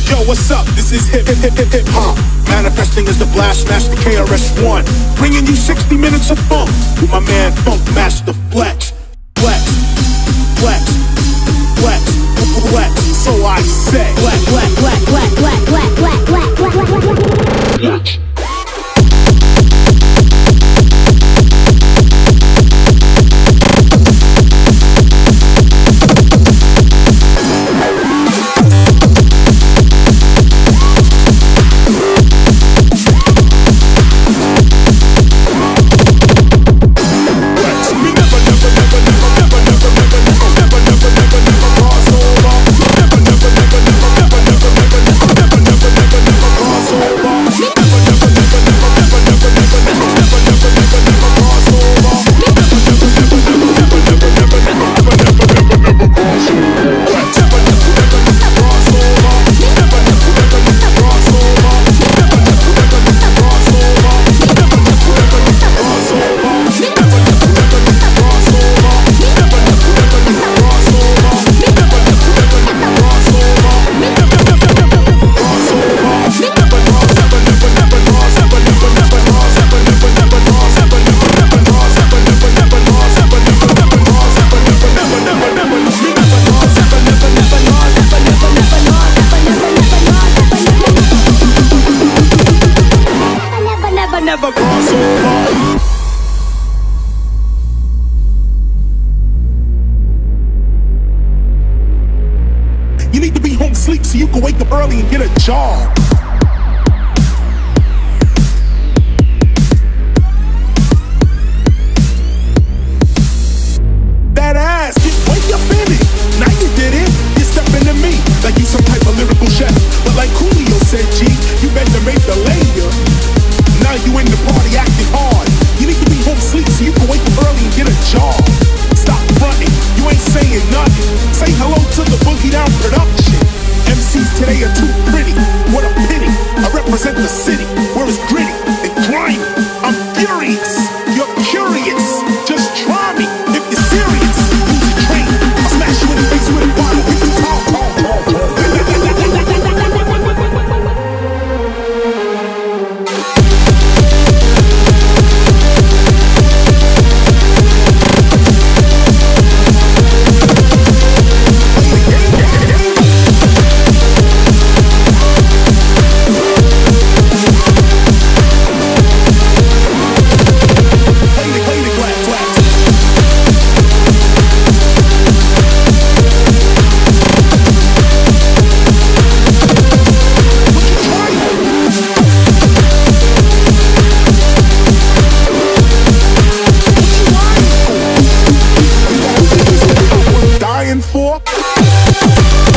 Yo, what's up? This is hip hop. Manifesting as the blast master KRS-One, bringing you 60 minutes of funk with my man Funk Master Flex. Flex, flex, flex, flex. So I say, flex, flex, flex, flex, flex, flex, flex, flex, flex, flex. Never cross over. You need to be home sleep so you can wake up early and get a job. That ass, wake up in it. Now you did it. You step into me like you some type of lyrical chef. But like Julio said, G, you better make the layer. Now you in the party acting hard. You need to be home sleep so you can wake up early and get a job. Stop fronting, you ain't saying nothing. Say hello to the Boogie Down production. MCs today are too pretty, what a pity. I represent the city where it's gritty and grimy. I'm furious, you're curious. Just try me if you're serious. Lose the train, I'll smash you in the face with a bottle. We can talk. For